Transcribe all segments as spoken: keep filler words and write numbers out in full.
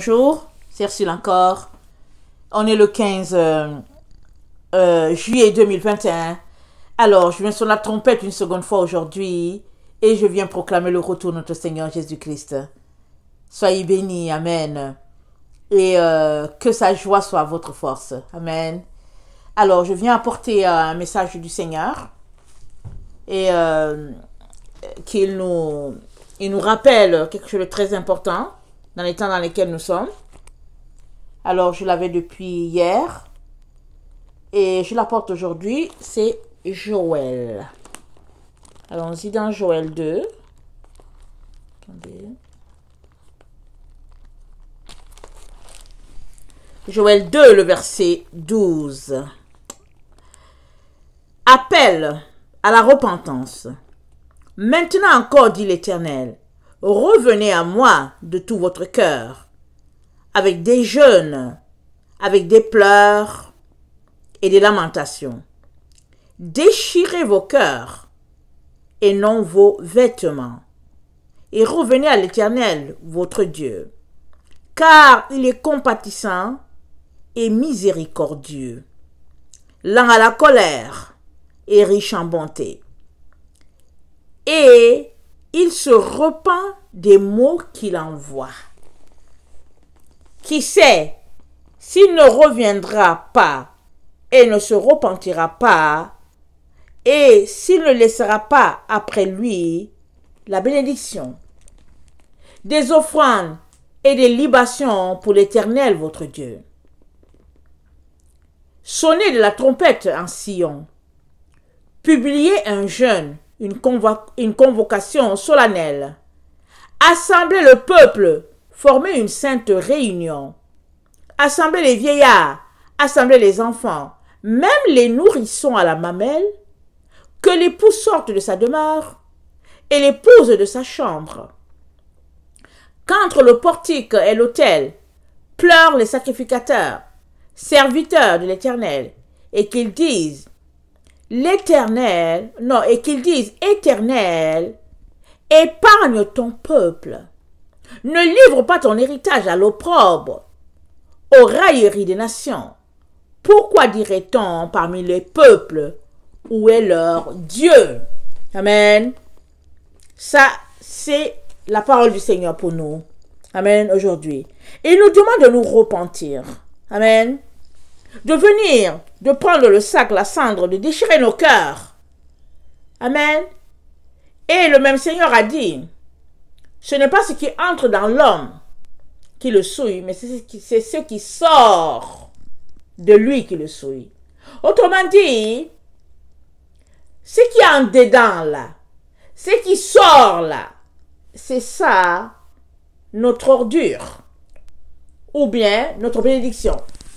Bonjour, c'est Ursule encore. On est le quinze euh, euh, juillet deux mille vingt et un. Alors, je viens sur la trompette une seconde fois aujourd'hui et je viens proclamer le retour de notre Seigneur Jésus-Christ. Soyez bénis, Amen. Et euh, que sa joie soit votre force. Amen. Alors, je viens apporter euh, un message du Seigneur et euh, qu'il nous, il nous rappelle quelque chose de très important dans les temps dans lesquels nous sommes. Alors, je l'avais depuis hier et je l'apporte aujourd'hui. C'est Joël. Allons-y dans Joël deux. Attendez. Joël deux, le verset douze. Appel à la repentance. Maintenant encore, dit l'Éternel, revenez à moi de tout votre cœur, avec des jeûnes, avec des pleurs et des lamentations. Déchirez vos cœurs et non vos vêtements, et revenez à l'Éternel, votre Dieu, car il est compatissant et miséricordieux, lent à la colère et riche en bonté. Et il se repent des maux qu'il envoie. Qui sait s'il ne reviendra pas et ne se repentira pas, et s'il ne laissera pas après lui la bénédiction, des offrandes et des libations pour l'Éternel votre Dieu. Sonnez de la trompette en Sion, publiez un jeûne, une, convo- une convocation solennelle, assemblez le peuple, formez une sainte réunion, assemblez les vieillards, assemblez les enfants, même les nourrissons à la mamelle, que l'époux sorte de sa demeure et l'épouse de sa chambre. Qu'entre le portique et l'autel pleurent les sacrificateurs, serviteurs de l'Éternel, et qu'ils disent l'Éternel, non, et qu'ils disent Éternel, épargne ton peuple, ne livre pas ton héritage à l'opprobre, aux railleries des nations. Pourquoi dirait-on parmi les peuples, où est leur Dieu? Amen. Ça, c'est la parole du Seigneur pour nous. Amen, aujourd'hui. Il nous demande de nous repentir. Amen. De venir, de prendre le sac, la cendre, de déchirer nos cœurs. Amen. Et le même Seigneur a dit, ce n'est pas ce qui entre dans l'homme qui le souille, mais c'est ce qui, c'est ce qui sort de lui qui le souille. Autrement dit, ce qui est en dedans là, ce qui sort là, c'est ça notre ordure ou bien notre bénédiction.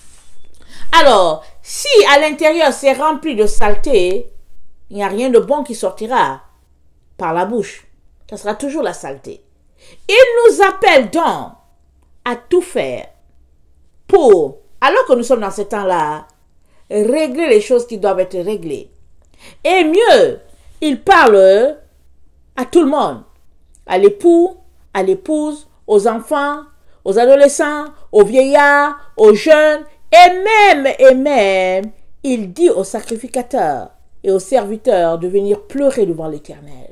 Alors, si à l'intérieur c'est rempli de saleté, il n'y a rien de bon qui sortira par la bouche. Ça sera toujours la saleté. Il nous appelle donc à tout faire pour, alors que nous sommes dans ce temps-là, régler les choses qui doivent être réglées. Et mieux, il parle à tout le monde, à l'époux, à l'épouse, aux enfants, aux adolescents, aux vieillards, aux jeunes, et même, et même, il dit aux sacrificateurs et aux serviteurs de venir pleurer devant l'Éternel.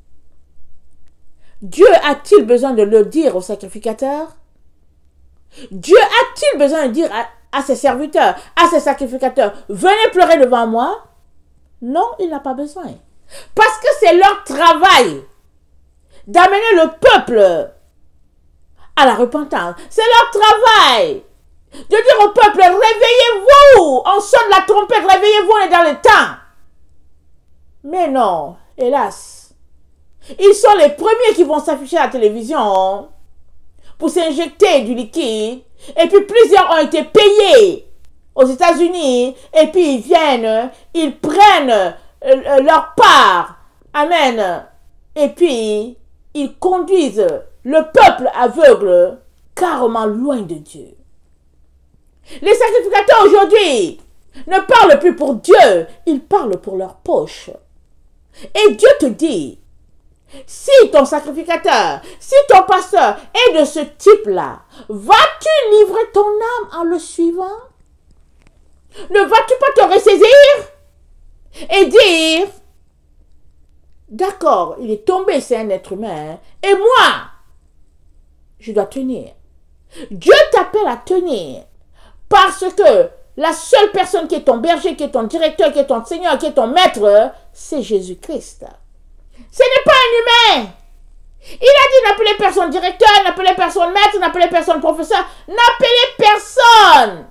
Dieu a-t-il besoin de le dire aux sacrificateurs? Dieu a-t-il besoin de dire à, à ses serviteurs, à ses sacrificateurs, venez pleurer devant moi? Non, il n'a pas besoin. Parce que c'est leur travail d'amener le peuple à la repentance. C'est leur travail de dire au peuple, réveillez-vous, on sonne la trompette, réveillez-vous, on est dans le temps. Mais non, hélas, ils sont les premiers qui vont s'afficher à la télévision pour s'injecter du liquide, et puis plusieurs ont été payés aux États-Unis, et puis ils viennent, ils prennent leur part, amen, et puis ils conduisent le peuple aveugle carrément loin de Dieu. Les sacrificateurs aujourd'hui ne parlent plus pour Dieu, ils parlent pour leur poche. Et Dieu te dit, Si ton sacrificateur, si ton pasteur est de ce type-là, vas-tu livrer ton âme en le suivant? Ne vas-tu pas te ressaisir et dire, d'accord, il est tombé, c'est un être humain, et moi, je dois tenir. Dieu t'appelle à tenir parce que la seule personne qui est ton berger, qui est ton directeur, qui est ton Seigneur, qui est ton maître, c'est Jésus-Christ. Ce n'est pas un humain. Il a dit n'appelez personne directeur, n'appelez personne maître, n'appelez personne professeur, n'appelez personne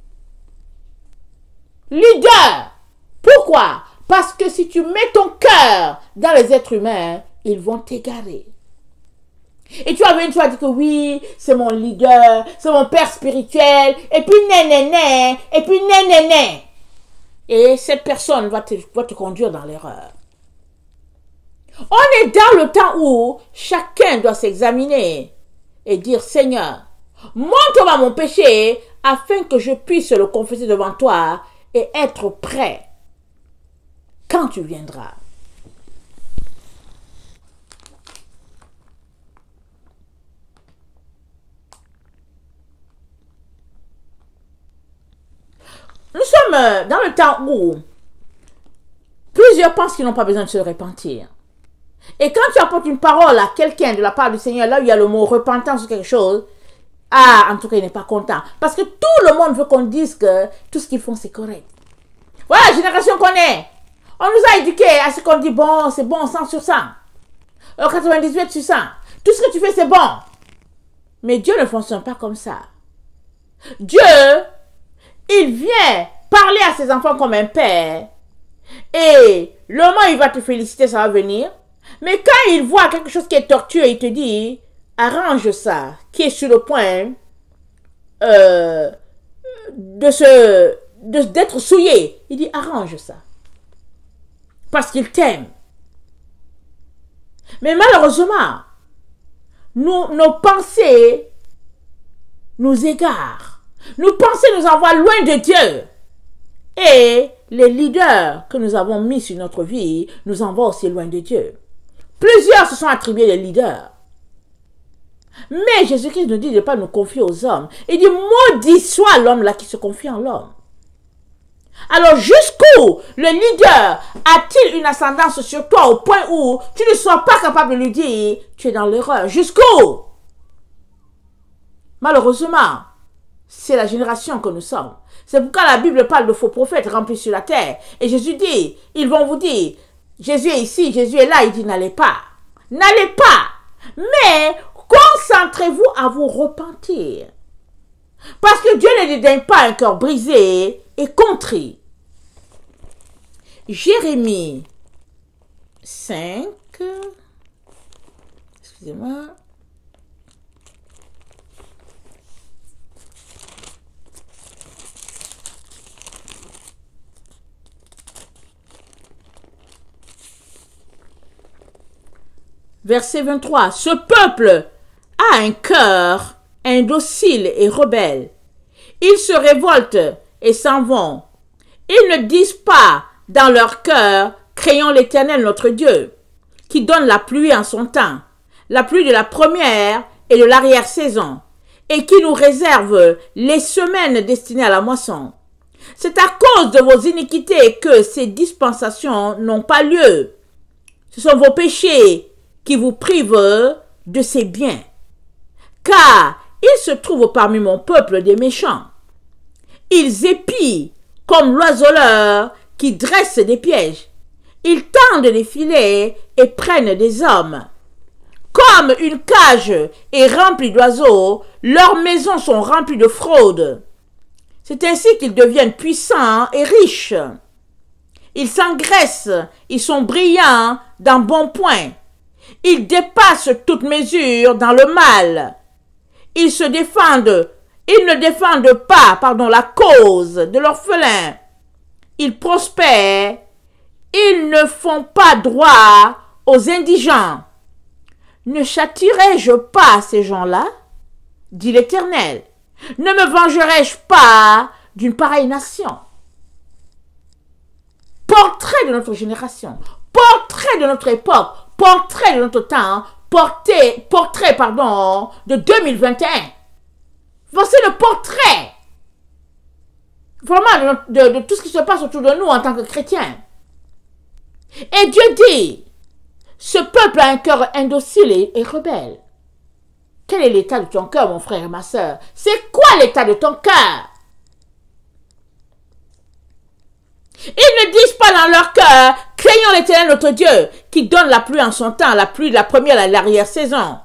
leader. Pourquoi? Parce que si tu mets ton cœur dans les êtres humains, ils vont t'égarer. Et tu avais une fois dit que oui, c'est mon leader, c'est mon père spirituel, et puis nénéné, et puis nénéné. Et cette personne va te, va te conduire dans l'erreur. On est dans le temps où chacun doit s'examiner et dire, Seigneur, montre-moi mon péché afin que je puisse le confesser devant toi et être prêt quand tu viendras. Nous sommes dans le temps où plusieurs pensent qu'ils n'ont pas besoin de se repentir. Et quand tu apportes une parole à quelqu'un de la part du Seigneur, là où il y a le mot repentance ou quelque chose, ah, en tout cas, il n'est pas content. Parce que tout le monde veut qu'on dise que tout ce qu'ils font, c'est correct. Voilà la génération qu'on est. On nous a éduqués à ce qu'on dit, bon, c'est bon, cent sur cent. quatre-vingt-dix-huit sur cent. Tout ce que tu fais, c'est bon. Mais Dieu ne fonctionne pas comme ça. Dieu, il vient parler à ses enfants comme un père. Et le moment où il va te féliciter, ça va venir. Mais quand il voit quelque chose qui est tortueux, il te dit, arrange ça, qui est sur le point euh, de se, de, d'être souillé. Il dit, arrange ça. Parce qu'il t'aime. Mais malheureusement, nous, nos pensées nous égarent. Nos pensées nous envoient loin de Dieu. Et les leaders que nous avons mis sur notre vie nous envoient aussi loin de Dieu. Plusieurs se sont attribués des leaders. Mais Jésus-Christ nous dit de ne pas nous confier aux hommes. Il dit, maudit soit l'homme là qui se confie en l'homme. Alors jusqu'où le leader a-t-il une ascendance sur toi au point où tu ne sois pas capable de lui dire, tu es dans l'erreur? Jusqu'où? Malheureusement, c'est la génération que nous sommes. C'est pourquoi la Bible parle de faux prophètes remplis sur la terre. Et Jésus dit, ils vont vous dire, Jésus est ici, Jésus est là. Il dit, n'allez pas. N'allez pas. Mais concentrez-vous à vous repentir. Parce que Dieu ne dédaigne pas un cœur brisé et contrit. Jérémie cinq. Excusez-moi. Verset vingt-trois. Ce peuple a un cœur indocile et rebelle. Ils se révoltent et s'en vont. Ils ne disent pas dans leur cœur, craignons l'Éternel notre Dieu, qui donne la pluie en son temps, la pluie de la première et de l'arrière-saison, et qui nous réserve les semaines destinées à la moisson. C'est à cause de vos iniquités que ces dispensations n'ont pas lieu. Ce sont vos péchés qui vous privent de ces biens. Car il se trouve parmi mon peuple des méchants. Ils épient comme l'oiseleur qui dresse des pièges. Ils tendent des filets et prennent des hommes. Comme une cage est remplie d'oiseaux, leurs maisons sont remplies de fraude. C'est ainsi qu'ils deviennent puissants et riches. Ils s'engraissent, ils sont brillants d'un bon point. Ils dépassent toute mesure dans le mal. Ils se défendent, ils ne défendent pas, pardon, la cause de l'orphelin. Ils prospèrent, ils ne font pas droit aux indigents. Ne châtierai-je pas ces gens-là? Dit l'Éternel. Ne me vengerai-je pas d'une pareille nation? Portrait de notre génération, portrait de notre époque, portrait de notre temps, portrait, portrait pardon, de deux mille vingt et un. Voici le portrait vraiment de, de, de tout ce qui se passe autour de nous en tant que chrétiens. Et Dieu dit, ce peuple a un cœur indocile et, et rebelle. Quel est l'état de ton cœur, mon frère et ma soeur? C'est quoi l'état de ton cœur? Ils ne disent pas dans leur cœur, craignons l'Éternel notre Dieu, qui donne la pluie en son temps, la pluie de la première à l'arrière-saison.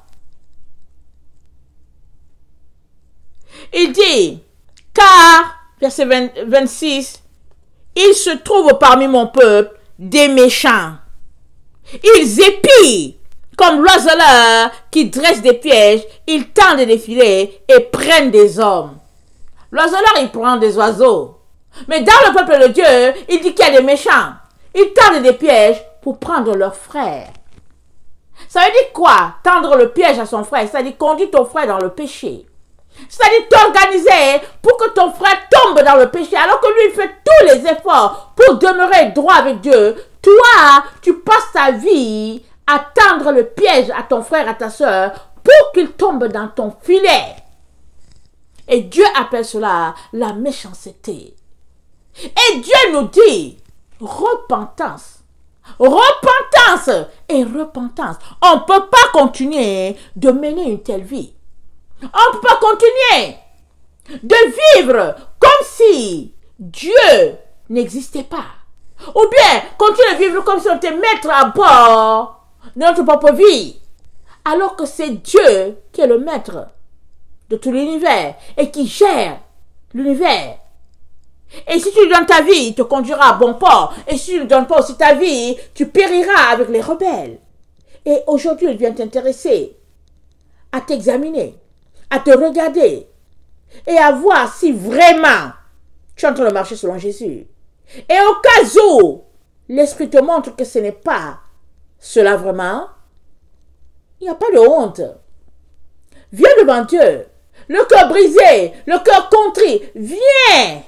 Il dit, car, verset vingt, vingt-six, il se trouve parmi mon peuple des méchants. Ils épient comme l'oiseleur qui dresse des pièges, ils tendent des filets et prennent des hommes. L'oiseleur, il prend des oiseaux. Mais dans le peuple de Dieu, il dit qu'il y a des méchants. Ils tendent des pièges pour prendre leurs frères. Ça veut dire quoi? Tendre le piège à son frère, c'est-à-dire conduire ton frère dans le péché. C'est-à-dire t'organiser pour que ton frère tombe dans le péché, alors que lui, il fait tous les efforts pour demeurer droit avec Dieu. Toi, tu passes ta vie à tendre le piège à ton frère, à ta soeur, pour qu'il tombe dans ton filet. Et Dieu appelle cela la méchanceté. Et Dieu nous dit, repentance, repentance et repentance. On ne peut pas continuer de mener une telle vie. On ne peut pas continuer de vivre comme si Dieu n'existait pas. Ou bien continuer de vivre comme si on était maître à bord de notre propre vie. Alors que c'est Dieu qui est le maître de tout l'univers et qui gère l'univers. Et si tu lui donnes ta vie, il te conduira à bon port. Et si tu ne lui donnes pas aussi ta vie, tu périras avec les rebelles. Et aujourd'hui, il vient t'intéresser à t'examiner, à te regarder et à voir si vraiment tu es en train de marcher selon Jésus. Et au cas où l'Esprit te montre que ce n'est pas cela vraiment, il n'y a pas de honte. Viens devant Dieu, le cœur brisé, le cœur contrit, viens.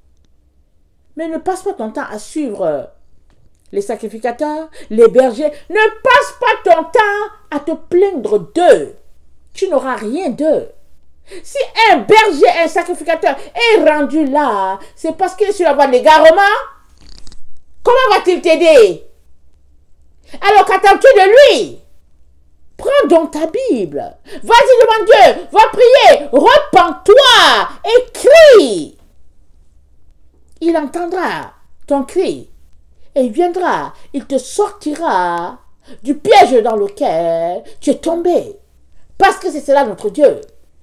Mais ne passe pas ton temps à suivre les sacrificateurs, les bergers. Ne passe pas ton temps à te plaindre d'eux. Tu n'auras rien d'eux. Si un berger, un sacrificateur est rendu là, c'est parce qu'il est sur la voie de l'égarement. Comment va-t-il t'aider? Alors qu'attends-tu de lui? Prends donc ta Bible. Vas-y devant Dieu. Va prier. Repens-toi et crie. Il entendra ton cri et il viendra. Il te sortira du piège dans lequel tu es tombé. Parce que c'est cela notre Dieu.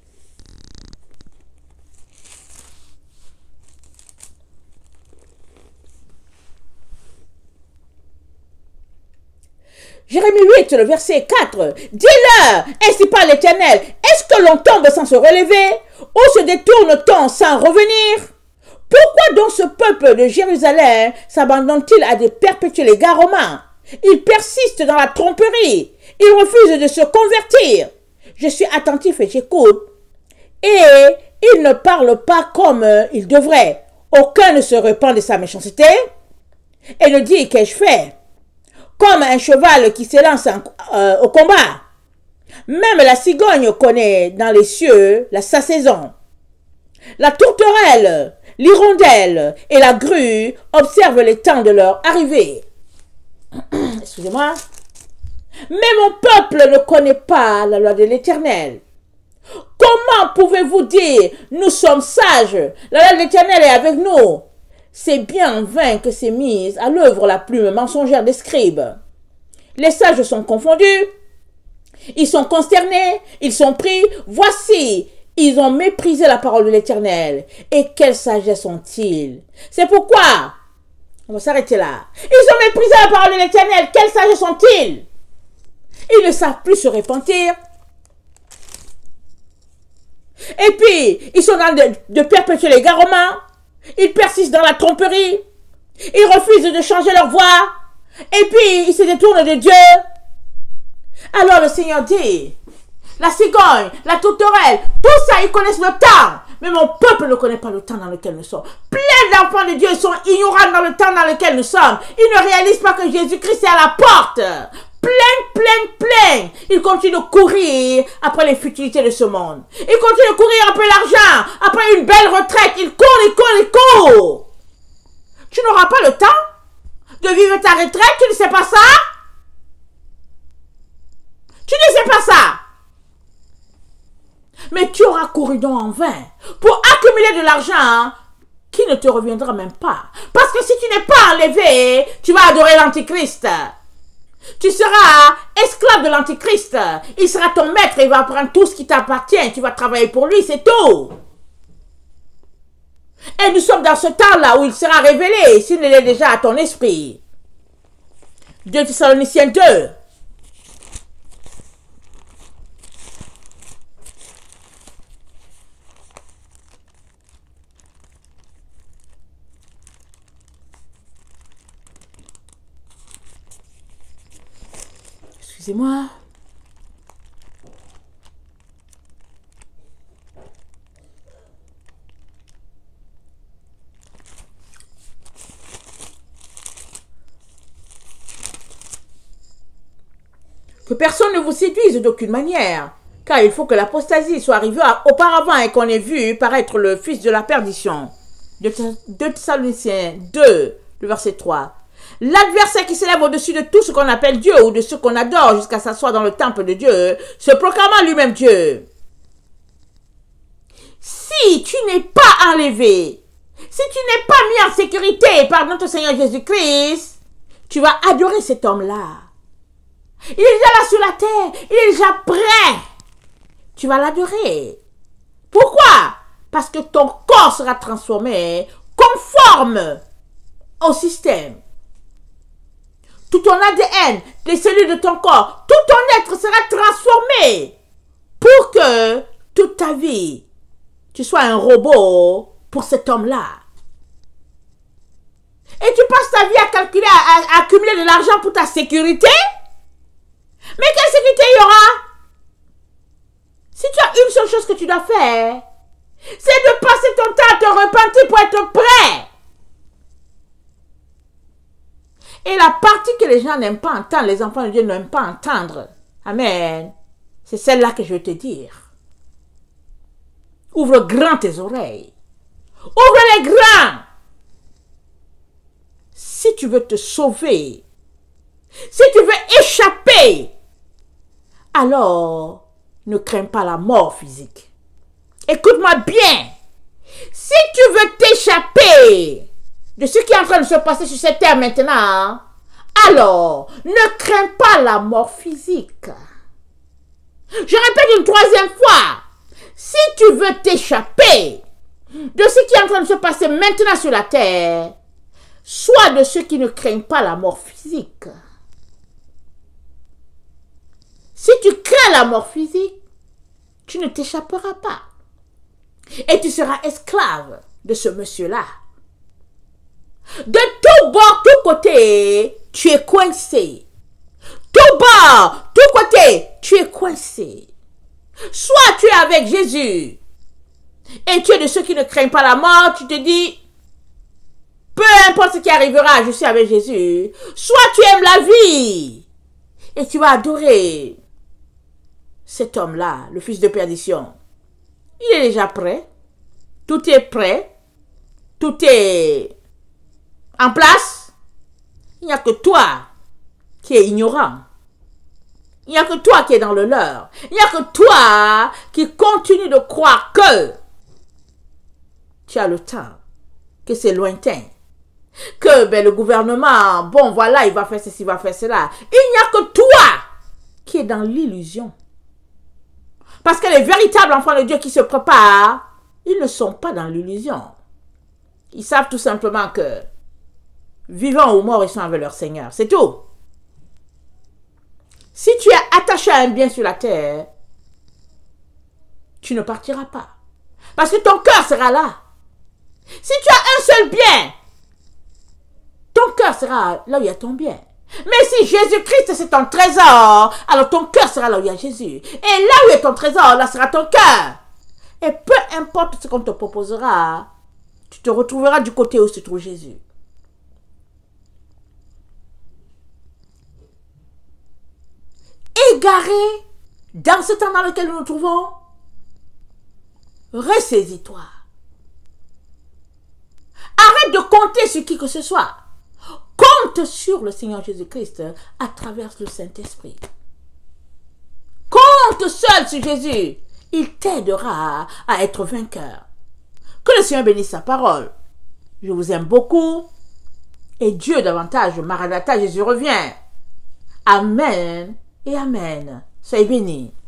Jérémie huit, le verset quatre. Dis-leur, ainsi parle l'Éternel, est-ce que l'on tombe sans se relever, ou se détourne-t-on sans revenir? Pourquoi donc ce peuple de Jérusalem s'abandonne-t-il à des perpétuels égarements? Il persiste dans la tromperie, il refuse de se convertir. Je suis attentif et j'écoute, et il ne parle pas comme il devrait. Aucun ne se repent de sa méchanceté, et ne dit qu'ai-je fait? Comme un cheval qui s'élance euh, au combat. Même la cigogne connaît dans les cieux la, sa saison. La tourterelle, l'hirondelle et la grue observent les temps de leur arrivée. Excusez-moi. Mais mon peuple ne connaît pas la loi de l'Éternel. Comment pouvez-vous dire, nous sommes sages, la loi de l'Éternel est avec nous? C'est bien en vain que s'est mise à l'œuvre la plume mensongère des scribes. Les sages sont confondus, ils sont consternés, ils sont pris. Voici, ils ont méprisé la parole de l'Éternel. Et quelle sagesse ont-ils? C'est pourquoi, on va s'arrêter là. Ils ont méprisé la parole de l'Éternel. Quelle sagesse ont-ils? Ils ne savent plus se repentir. Et puis, ils sont dans de, de perpétuels égarements. Ils persistent dans la tromperie. Ils refusent de changer leur voie. Et puis, ils se détournent de Dieu. Alors le Seigneur dit, la cigogne, la tourterelle, tout ça, ils connaissent le temps. Mais mon peuple ne connaît pas le temps dans lequel nous sommes. Plein d'enfants de Dieu sont ignorants dans le temps dans lequel nous sommes. Ils ne réalisent pas que Jésus-Christ est à la porte. plein, plein, plein. Ils continuent de courir après les futilités de ce monde. Ils continuent de courir après l'argent, après une belle retraite. Ils courent, ils courent, ils courent. Tu n'auras pas le temps de vivre ta retraite, tu ne sais pas ça? Tu ne sais pas ça? Mais tu auras couru donc en vain pour accumuler de l'argent qui ne te reviendra même pas. Parce que si tu n'es pas enlevé, tu vas adorer l'Antichrist. Tu seras esclave de l'Antichrist. Il sera ton maître, il va prendre tout ce qui t'appartient. Tu vas travailler pour lui, c'est tout. Et nous sommes dans ce temps-là où il sera révélé, s'il ne l'est déjà à ton esprit. deux Thessaloniciens deux. Excusez-moi. Que personne ne vous séduise d'aucune manière, car il faut que l'apostasie soit arrivée auparavant et qu'on ait vu paraître le fils de la perdition. deux Thessaloniciens deux, le verset trois. L'adversaire qui s'élève au-dessus de tout ce qu'on appelle Dieu ou de ce qu'on adore jusqu'à s'asseoir dans le temple de Dieu, se proclamant lui-même Dieu. Si tu n'es pas enlevé, si tu n'es pas mis en sécurité par notre Seigneur Jésus-Christ, tu vas adorer cet homme-là. Il est déjà là sur la terre, il est déjà prêt. Tu vas l'adorer. Pourquoi? Parce que ton corps sera transformé conforme au système. Tout ton A D N, les cellules de ton corps, tout ton être sera transformé pour que toute ta vie, tu sois un robot pour cet homme-là. Et tu passes ta vie à calculer, à, à accumuler de l'argent pour ta sécurité. Mais quelle sécurité il y aura? Si tu as une seule chose que tu dois faire, c'est de passer ton temps à te repentir pour être prêt. Et la partie que les gens n'aiment pas entendre, les enfants de Dieu n'aiment pas entendre, amen, c'est celle-là que je veux te dire. Ouvre grand tes oreilles. Ouvre-les grands. Si tu veux te sauver, si tu veux échapper, alors ne crains pas la mort physique. Écoute-moi bien. Si tu veux t'échapper de ce qui est en train de se passer sur cette terre maintenant, alors ne crains pas la mort physique. Je répète une troisième fois. Si tu veux t'échapper de ce qui est en train de se passer maintenant sur la terre, sois de ceux qui ne craignent pas la mort physique. Si tu crains la mort physique, tu ne t'échapperas pas. Et tu seras esclave de ce monsieur-là. De tout bord, tout côté, tu es coincé. Tout bord, tout côté, tu es coincé. Soit tu es avec Jésus et tu es de ceux qui ne craignent pas la mort, tu te dis, peu importe ce qui arrivera, je suis avec Jésus. Soit tu aimes la vie et tu vas adorer cet homme-là, le fils de perdition. Il est déjà prêt. Tout est prêt. Tout est en place. Il n'y a que toi qui es ignorant. Il n'y a que toi qui es dans le leurre. Il n'y a que toi qui continue de croire que tu as le temps, que c'est lointain, que ben, le gouvernement, bon voilà, il va faire ceci, il va faire cela. Il n'y a que toi qui es dans l'illusion. Parce que les véritables enfants de Dieu qui se préparent, ils ne sont pas dans l'illusion. Ils savent tout simplement que, vivants ou morts, ils sont avec leur Seigneur. C'est tout. Si tu es attaché à un bien sur la terre, tu ne partiras pas. Parce que ton cœur sera là. Si tu as un seul bien, ton cœur sera là où il y a ton bien. Mais si Jésus-Christ c'est ton trésor, alors ton cœur sera là où il y a Jésus. Et là où est ton trésor, là sera ton cœur. Et peu importe ce qu'on te proposera, tu te retrouveras du côté où se trouve Jésus. égaré dans ce temps dans lequel nous nous trouvons? Ressaisis-toi. Arrête de compter sur qui que ce soit. Compte sur le Seigneur Jésus-Christ à travers le Saint-Esprit. Compte seul sur Jésus. Il t'aidera à être vainqueur. Que le Seigneur bénisse sa parole. Je vous aime beaucoup. Et Dieu davantage. Maranatha, Jésus revient. Amen et Amen. Soyez bénis.